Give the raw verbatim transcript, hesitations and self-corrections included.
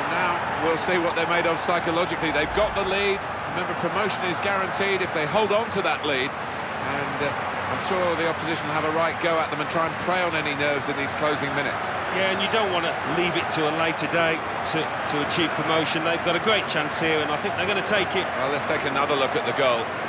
now we'll see what they're made of psychologically. They've got the lead. Remember, promotion is guaranteed if they hold on to that lead. And uh, I'm sure the opposition will have a right go at them and try and prey on any nerves in these closing minutes. Yeah, and you don't want to leave it to a later day to, to achieve promotion. They've got a great chance here, and I think they're going to take it. Well, let's take another look at the goal.